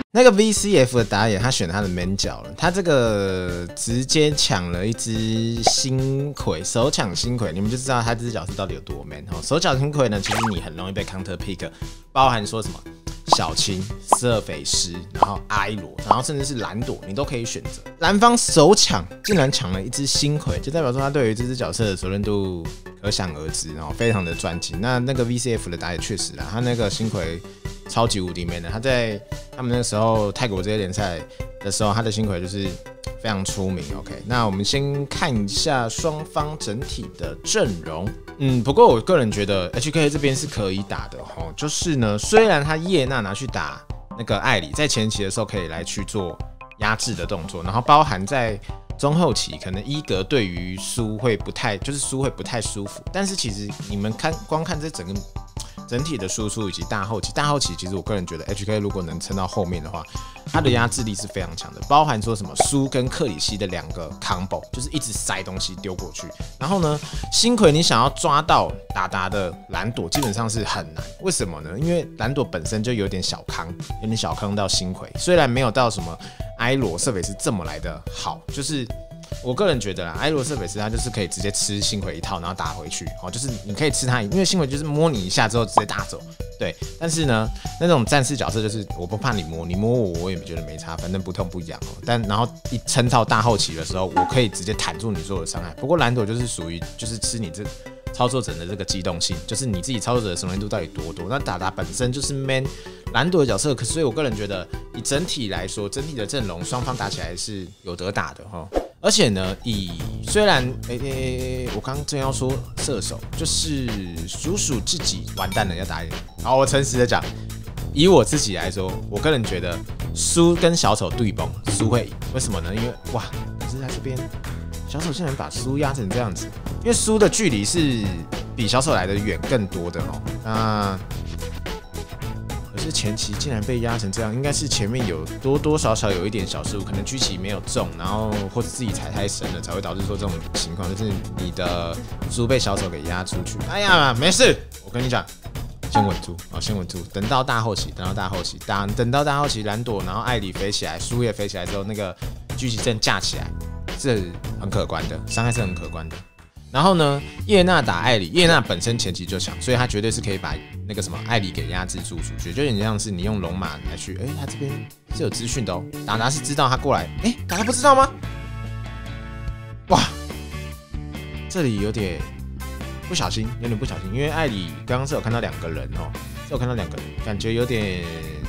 那个 VCF 的打野他选他的 man 角了，他这个直接抢了一只星葵，手抢星葵，你们就知道他这只角色到底有多 man 哦。手抢星葵呢，其实你很容易被 counter pick， 包含说什么小青、瑟斐诗，然后埃罗，然后甚至是蓝朵，你都可以选择。蓝方手抢竟然抢了一只星葵，就代表说他对于这只角色的熟练度可想而知，然后非常的专精。那个 VCF 的打野确实啊，他那个星葵超级无敌 man 的，他在他们那个时候泰国这些联赛的时候，他的星葵就是非常出名。OK， 那我们先看一下双方整体的阵容。不过我个人觉得 HK 这边是可以打的哦。就是呢，虽然他叶娜拿去打那个艾里，在前期的时候可以来去做压制的动作，然后包含在中后期可能伊格对于苏会不太，就是苏会不太舒服。但是其实你们光看这整体的输出以及大后期，其实我个人觉得 HK 如果能撑到后面的话，他的压制力是非常强的，包含说什么苏跟克里希的2个 combo， 就是一直塞东西丢过去。然后呢，星葵你想要抓到达的蓝朵基本上是很难，为什么呢？因为蓝朵本身就有点小康到星葵，虽然没有到什么埃罗、瑟斐斯这么来的好，就是我个人觉得啦，埃罗瑟斐斯他就是可以直接吃星葵一套，然后打回去，就是你可以吃他，因为星葵就是摸你一下之后直接打走，对。但是呢，那种战士角色就是我不怕你摸我也觉得没差，反正不痛不痒然后一撑到大后期的时候，我可以直接弹住你所有的伤害。不过蓝朵就是属于就是吃你这操作者的这个机动性，就是你自己操作者的熟练度到底多。那达本身就是 man 蓝朵的角色，所以我个人觉得以整体来说，整体的阵容双方打起来是有得打的哈。而且呢，虽然我刚正要说射手，就是鼠自己完蛋了要打野。好，我诚实的讲，以我自己来说，我个人觉得苏跟小丑对崩，苏会赢。为什么呢？因为哇，可是在这边小丑竟然把苏压成这样子，因为苏的距离是比小丑来的远更多的哦。那可是前期竟然被压成这样，应该是前面有多少有一点小失误，可能狙击没有中，然后或者自己踩太深了，才会导致说这种情况，就是你的猪被小丑给压出去。哎呀，没事，我跟你讲，先稳住啊，先稳住，等到大后期，等到大后期，蓝朵然后艾里飞起来，苏也飞起来之后，那个狙击阵架起来，是很可观的，伤害是很可观的。然后呢，叶娜打艾里，叶娜本身前期就强，所以他绝对是可以把那个什么艾里给压制住出去，就有点像是你用龙马来去，他这边是有资讯的哦，达是知道他过来，达不知道吗？哇，这里有点不小心，因为艾里刚刚是有看到2个人哦，感觉有点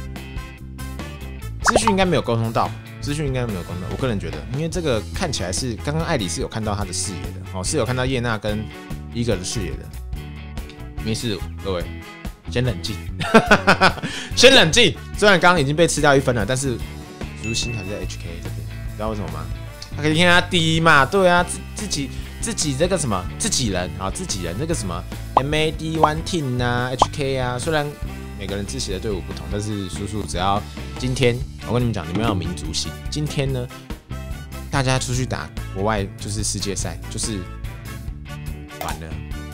资讯应该没有沟通到。我个人觉得，因为这个看起来是刚刚艾里是有看到他的视野的，是有看到叶娜跟伊格的视野的。没事，各位，先冷静，先冷静。虽然刚刚已经被吃掉1分了，但是如心还是在 HK 这边，你知道为什么吗？他可以听他低嘛，对啊，自己这个什么自己人这个什么 MAD One Team 啊 ，HK 啊，虽然每个人支持的队伍不同，但是叔叔只要今天，我跟你们讲，你们要有民族性。今天呢，大家出去打国外就是世界赛，就是完了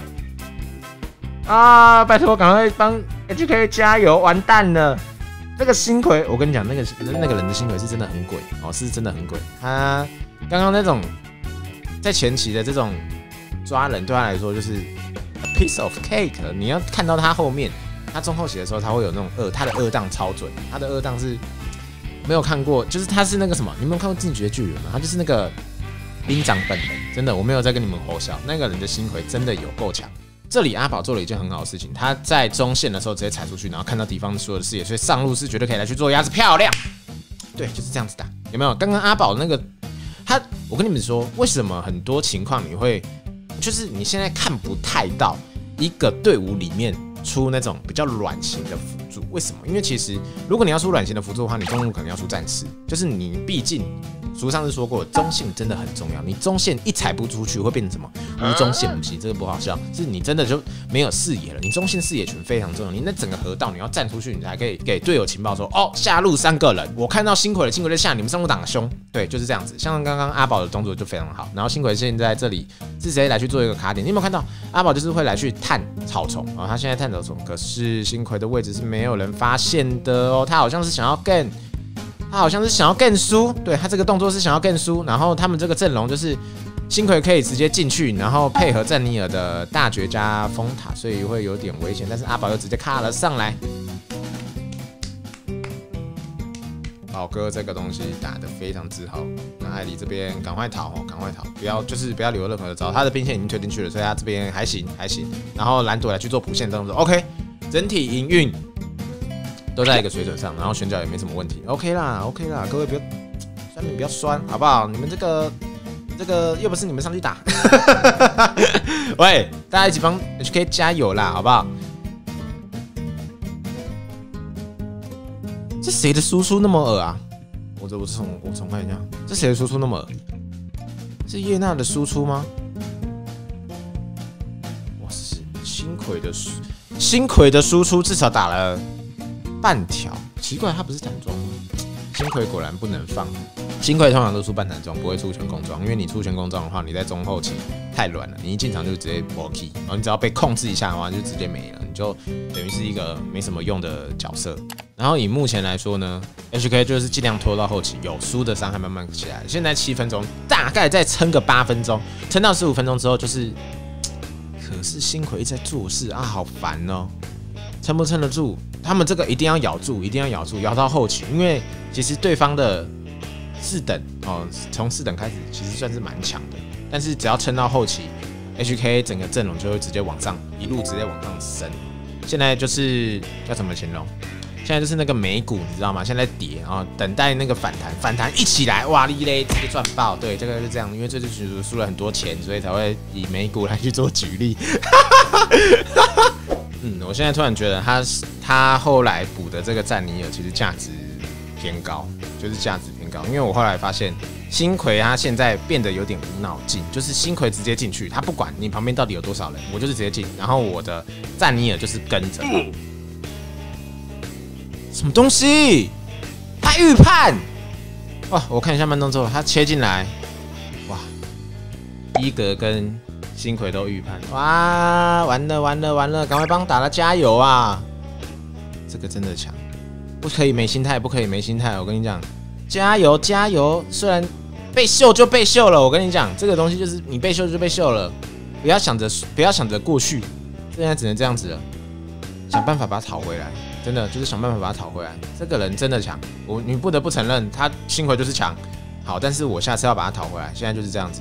啊！拜托，赶快帮 HK 加油！完蛋了，那个星葵，我跟你讲，那个人的星葵是真的很鬼哦，是真的很鬼。他刚刚那种在前期的这种抓人，对他来说就是 a piece of cake。你要看到他后面。他中后期的时候，他会有那种他的2档超准，他的2档是没有看过，就是他是那个什么，你们有看过《进击的巨人》吗？他就是那个兵长本人，真的，我没有在跟你们吼笑，那个人的星葵真的有够强。这里阿宝做了一件很好的事情，他在中线的时候直接踩出去，然后看到敌方所有的视野，所以上路是绝对可以来去做压制，漂亮。对，就是这样子打，有没有？刚刚阿宝那个我跟你们说，为什么很多情况你会，就是你现在看不太到一个队伍里面出那种比较软型的辅助，为什么？因为其实如果你要出软型的辅助的话，你中路可能要出战士，就是你毕竟书上是说过，中线真的很重要。你中线一踩不出去，会变成什么？无中线不行，这个不好笑，是你真的就没有视野了。你中线视野群非常重要，你那整个河道你要站出去，你才可以给队友情报说，哦，下路3个人，我看到星葵了，星葵在下，你们上路挡凶，对，就是这样子。像刚刚阿宝的动作就非常好，然后星葵现在这里是谁来去做一个卡点？你有没有看到阿宝就是会来去探草丛啊？他现在探草丛，可是星葵的位置是没有人发现的哦，他好像是想要 gan 他好像是想要更输，对他这个动作是想要更输，然后他们这个阵容就是星葵可以直接进去，然后配合赞尼尔的大绝加风塔，所以会有点危险，但是阿宝又直接卡了上来。宝哥这个东西打得非常之好，那艾莉这边赶快逃哦，赶快逃，不要留任何的招，他的兵线已经推进去了，所以他这边还行。然后蓝朵来去做补线动作 ，OK， 整体营运都在一个水准上，然后选角也没什么问题 ，OK 啦，各位不要酸好不好？你们这个又不是你们上去打，喂，大家一起帮 HK 加油啦，好不好？这谁的输出那么恶啊？我重看一下，这谁的输出那么恶？是叶娜的输出吗？哇塞，星葵的输出至少打了半条，奇怪，他不是弹装吗？星葵果然不能放。星葵通常都出半弹装，不会出全攻装，因为你出全攻装的话，你在中后期太软了，你一进场就直接破 key， 然后你只要被控制一下的话，就直接没了，你就等于是一个没什么用的角色。然后以目前来说呢 ，HK 就是尽量拖到后期，有输的伤害慢慢起来。现在7分钟，大概再撑个8分钟，撑到15分钟之后就是，可是星葵在做事啊，好烦哦，撑不撑得住？他们这个一定要咬住，咬到后期，因为其实对方的4等哦，从4等开始其实算是蛮强的，但是只要撑到后期 ，HK 整个阵容就会直接往上，一路直接往上升。现在就是要怎么形容？现在就是那个美股，你知道吗？现在跌啊，等待那个反弹一起来，哇哩嘞，直接赚爆。对，这个是这样，因为这次群主输了很多钱，所以才会以美股来去做举例。我现在突然觉得他后来补的这个赞尼尔其实价值偏高，就是价值偏高，因为我后来发现星葵他现在变得有点无脑进，就是星葵直接进去，他不管你旁边到底有多少人，我就是直接进，然后我的赞尼尔就是跟着。什么东西？他预判哇！我看一下慢动作，他切进来，哇！伊格跟星葵都预判，哇！完了！赶快帮打了，加油啊！这个真的强，不可以没心态，我跟你讲，加油！虽然被秀就被秀了，我跟你讲，这个东西就是你被秀就被秀了，不要想着过去，现在只能这样子了，想办法把它讨回来。真的就是想办法把他讨回来。这个人真的强，你不得不承认，他星葵就是强。好，但是我下次要把他讨回来。现在就是这样子。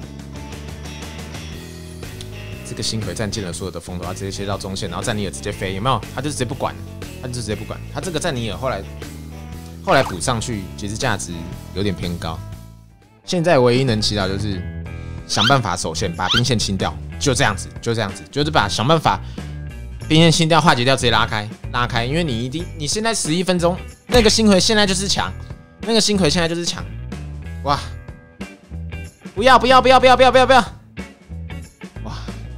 这个星葵占尽了所有的风头，他直接切到中线，然后赞尼尔直接飞，有没有？他就直接不管了，他这个赞尼尔后来补上去，其实价值有点偏高。现在唯一能祈祷就是想办法守线，把兵线清掉，就这样子，就是想办法。兵线清掉，化解掉，直接拉开，因为你现在11分钟，那个星葵现在就是强，哇！不要！哇！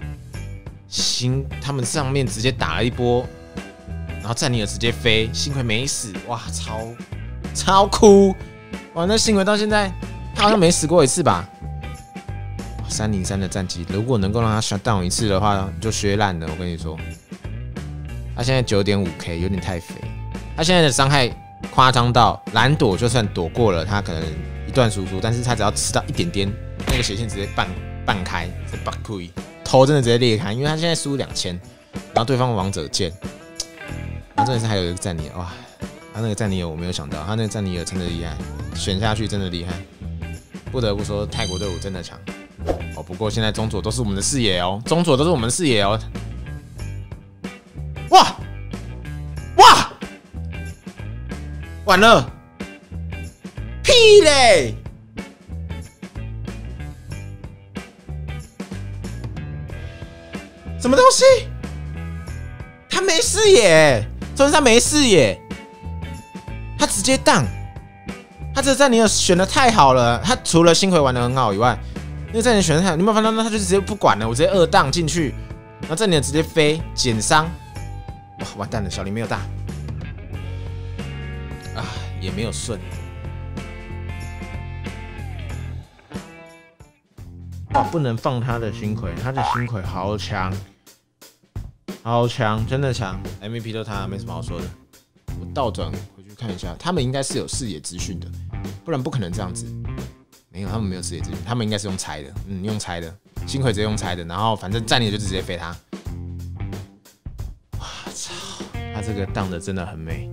他们上面直接打了一波，然后赞尼尔直接飞，星葵没死，哇，超酷！哇，那星葵到现在他好像没死过一次吧？303的战绩，如果能够让他 shut down 一次的话，就削烂了，我跟你说。他现在 9.5K 有点太肥，他现在的伤害夸张到蓝朵就算躲过了他可能一段输出，但是他只要吃到一点点，那个血线直接半开，是爆亏，头真的直接裂开，因为他现在输2000，然后对方王者剑，然后真的是还有一个赞尼尔，哇，他那个赞尼尔我没有想到，他那个赞尼尔真的厉害，选下去真的厉害，不得不说泰国队伍真的强哦。不过现在中左都是我们的视野哦，哇！完了，屁嘞！什么东西？他没视野，重点是他没视野，他直接当。他这个战尼尔选的太好了，他除了星葵玩的很好以外，那个战尼尔选的太好，你有没有发现他就直接不管了，我直接2档进去，然后战尼尔直接飞减伤。哇，完蛋了，小林没有大，啊，也没有顺。哇，不能放他的星葵，他的星葵好强，真的强 ，MVP 都他，没什么好说的。我倒转回去看一下，他们应该是有视野资讯的。 不然不可能这样子。没有，他们没有世界之云，他们应该是用猜的，用猜的，星魁直接用猜的，然后反正战力就直接飞他。哇操，他这个荡的真的很美。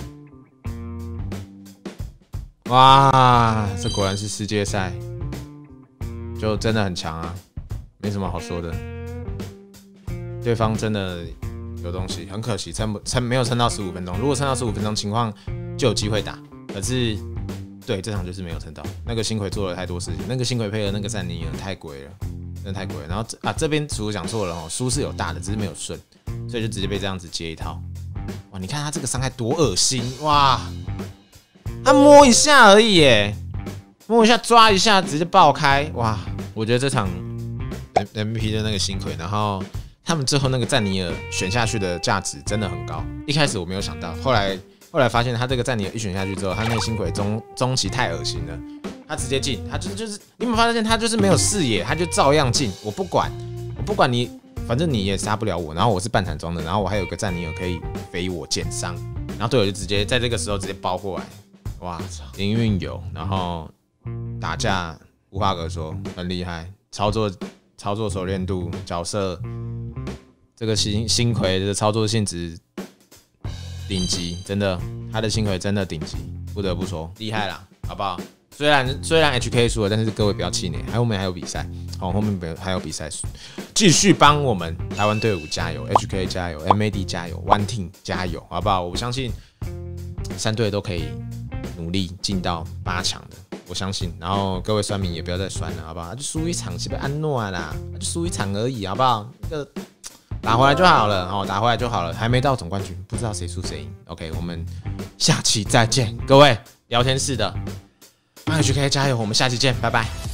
哇，这果然是世界赛，就真的很强啊，没什么好说的。对方真的有东西，很可惜没有撑到15分钟。如果撑到15分钟，情况就有机会打。可是，对这场就是没有撑到。那个星魁做了太多事情，那个星魁配合那个赞尼尔太鬼了，真的太鬼了。然后这边厨讲错了哦，输是有大的，只是没有顺，所以就直接被这样子接一套。哇，你看他这个伤害多恶心哇！他摸一下而已耶，摸一下抓一下直接爆开哇！我觉得这场 MVP 的那个星魁，然后他们最后那个赞尼尔选下去的价值真的很高。一开始我没有想到，后来发现他这个赞尼尔一选下去之后，他那个星魁中期太恶心了，他直接进，他就是你有没有发现他就是没有视野，他就照样进，我不管你，反正你也杀不了我，然后我是半残装的，然后我还有个赞尼尔可以飞我减伤，然后队友就直接在这个时候直接包过来。哇操！营运有，然后打架无话可说，很厉害，操作熟练度，角色这个星魁的操作性质顶级，真的，他的星魁真的顶级，不得不说厉害啦，好不好？虽然 HK 输了，但是各位不要气馁，后面还有比赛，好，后面还有比赛，继续帮我们台湾队伍加油 ，HK 加油 ，MAD 加油 ，One Team 加油，好不好？我相信3队都可以努力进到8强的，我相信。然后各位酸民也不要再酸了，好不好？就输一场是被安诺啦，就输一场而已，好不好？那个打回来就好了，哦，打回来就好了，还没到总冠军，不知道谁输谁赢。OK， 我们下期再见，各位聊天室的 HK 加油，我们下期见，拜拜。